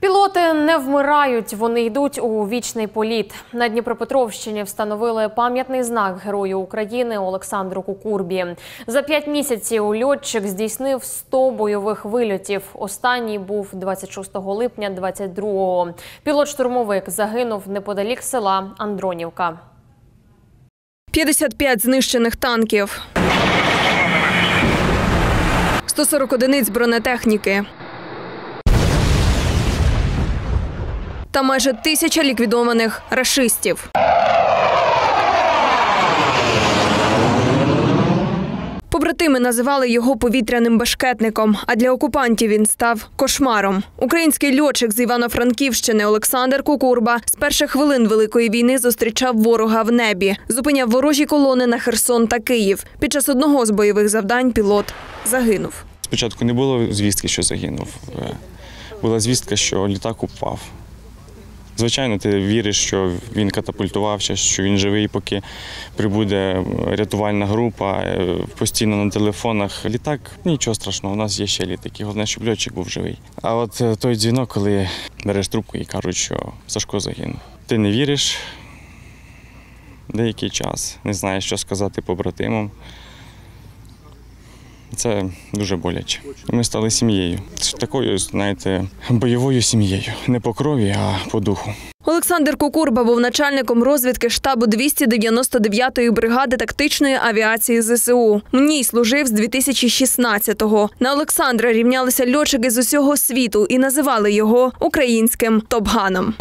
Пілоти не вмирають, вони йдуть у вічний політ. На Дніпропетровщині встановили пам'ятний знак Герою України Олександру Кукурбі. За 5 місяців льотчик здійснив 100 бойових вильотів. Останній був 26 липня 22-го. Пілот-штурмовик загинув неподалік села Андронівка. 55 знищених танків, 140 одиниць бронетехніки та майже 1000 ліквідованих рашистів. Побратими називали його повітряним бешкетником, а для окупантів він став кошмаром. Український льотчик з Івано-Франківщини Олександр Кукурба з перших хвилин Великої війни зустрічав ворога в небі, зупиняв ворожі колони на Херсон та Київ. Під час одного з бойових завдань пілот загинув. Спочатку не було звістки, що загинув. Була звістка, що літак упав. Звичайно, ти віриш, що він катапультувався, що він живий, поки прибуде рятувальна група, постійно на телефонах. Літак – нічого страшного, у нас є ще літаки, головне, щоб льотчик був живий. А от той дзвінок, коли береш трубку і кажуть, що Сашко загинув. Ти не віриш деякий час, не знаєш, що сказати побратимам. Це дуже боляче. Ми стали сім'єю. Такою, знаєте, бойовою сім'єю. Не по крові, а по духу. Олександр Кукурба був начальником розвідки штабу 299-ї бригади тактичної авіації ЗСУ. В ній служив з 2016-го. На Олександра рівнялися льотчики з усього світу і називали його українським Топганом.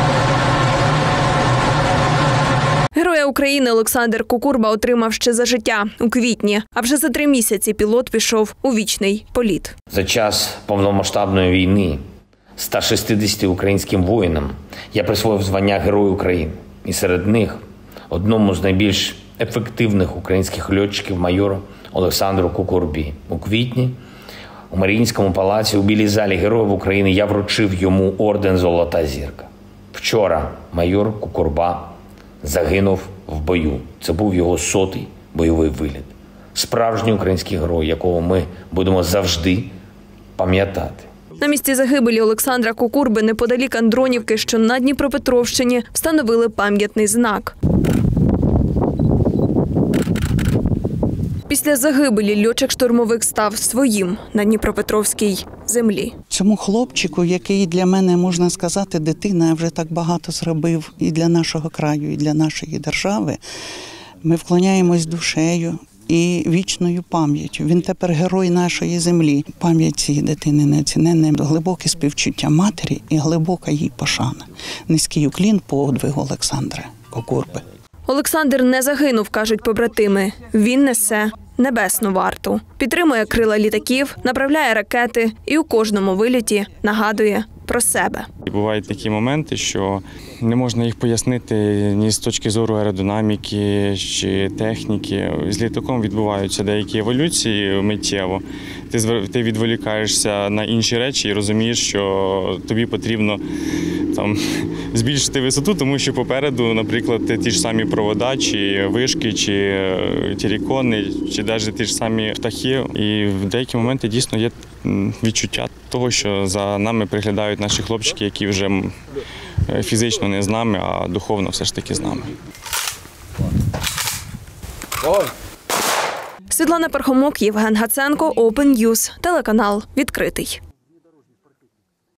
Героя України Олександр Кукурба отримав ще за життя у квітні, а вже за 3 місяці пілот пішов у вічний політ. За час повномасштабної війни 160 українським воїнам я присвоїв звання Герой України. І серед них одному з найбільш ефективних українських льотчиків майору Олександру Кукурбі. У квітні у Маріїнському палаці у Білій залі Героїв України я вручив йому орден «Золота зірка». Вчора майор Кукурба загинув в бою. Це був його 100-й бойовий виліт. Справжній український герой, якого ми будемо завжди пам'ятати. На місці загибелі Олександра Кукурби неподалік Андронівки, що на Дніпропетровщині, встановили пам'ятний знак. Після загибелі льотчик-штурмовик став своїм на Дніпропетровській землі. Цьому хлопчику, який для мене, можна сказати, дитина, вже так багато зробив і для нашого краю, і для нашої держави, ми вклоняємось душею і вічною пам'яттю. Він тепер герой нашої землі. Пам'ять цієї дитини неоціненна, глибоке співчуття матері і глибока їй пошана. Низький уклін подвигу Олександра Кукурби. Олександр не загинув, кажуть побратими. Він несе небесну варту. Підтримує крила літаків, направляє ракети і у кожному вильоті нагадує про себе. Бувають такі моменти, що не можна їх пояснити ні з точки зору аеродинаміки чи техніки. З літаком відбуваються деякі еволюції миттєво. Ти відволікаєшся на інші речі і розумієш, що тобі потрібно збільшити висоту, тому що попереду, наприклад, ті ж самі провода, чи вишки, чи терикони, чи навіть ті ж самі птахи. І в деякі моменти дійсно є відчуття того, що за нами приглядають наші хлопчики, які вже фізично не з нами, а духовно все ж таки з нами. Світлана Пархомок, Євген Гаценко, Open News, телеканал «Відкритий».